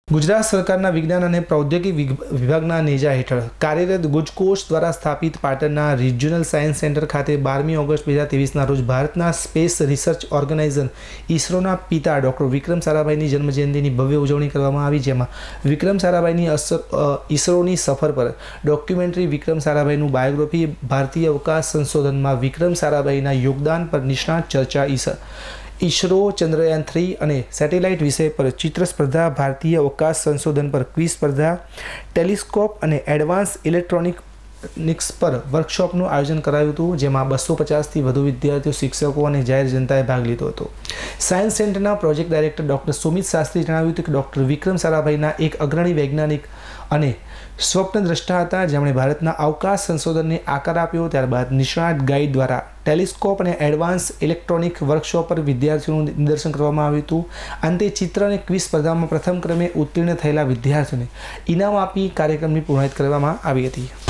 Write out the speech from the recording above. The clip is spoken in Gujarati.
ગુજરાત સરકારના વિજ્ઞાન અને પ્રૌદ્યોગિક વિભાગના નેજા હેઠળ કાર્યરત ગુજકોષ દ્વારા સ્થાપિત પાટણના રિજિયોનલ સાયન્સ સેન્ટર ખાતે 12મી ઓગસ્ટ 2023ના રોજ ભારતના સ્પેસ રિસર્ચ ઓર્ગેનાઇઝેશન ઇસરોના પિતા ડૉક્ટર વિક્રમ સારાભાઈની જન્મજયંતિની ભવ્ય ઉજવણી કરવામાં આવી, જેમાં વિક્રમ સારાભાઈની ઇસરોની સફર પર ડોક્યુમેન્ટરી, વિક્રમ સારાભાઈનું બાયોગ્રાફી, ભારતીય અવકાશ સંશોધનમાં વિક્રમ સારાભાઈના યોગદાન પર નિષ્ણાત ચર્ચા, ઇસરો ચંદ્રયાન 3 અને સેટેલાઇટ વિષય પર ચિત્ર સ્પર્ધા, ભારતીય અવકાશ સંશોધન પર ક્વિઝ સ્પર્ધા, ટેલિસ્કોપ અને એડવાન્સ ઇલેક્ટ્રોનિક્સ પર વર્કશોપનું આયોજન કરાયું હતું, જેમાં 250થી વધુ વિદ્યાર્થીઓ, શિક્ષકો અને જાહેર જનતાએ ભાગ લીધો હતો. સાયન્સ સેન્ટરના પ્રોજેક્ટ ડાયરેક્ટર ડૉક્ટર સુમિત શાસ્ત્રીએ જણાવ્યું હતું કે ડૉક્ટર વિક્રમ સારાભાઈના એક અગ્રણી વૈજ્ઞાનિક અને સ્વપ્નદ્રષ્ટા હતા, જેમણે ભારતના અવકાશ સંશોધનને આકાર આપ્યો. ત્યારબાદ નિષ્ણાત ગાઈડ દ્વારા ટેલિસ્કોપ અને એડવાન્સ ઇલેક્ટ્રોનિક વર્કશોપ પર વિદ્યાર્થીઓનું નિદર્શન કરવામાં આવ્યું હતું. અંતે ચિત્ર અને ક્વિઝ સ્પર્ધામાં પ્રથમ ક્રમે ઉત્તીર્ણ થયેલા વિદ્યાર્થીઓને ઇનામ આપી કાર્યક્રમની પૂર્ણાહુતિ કરવામાં આવી હતી.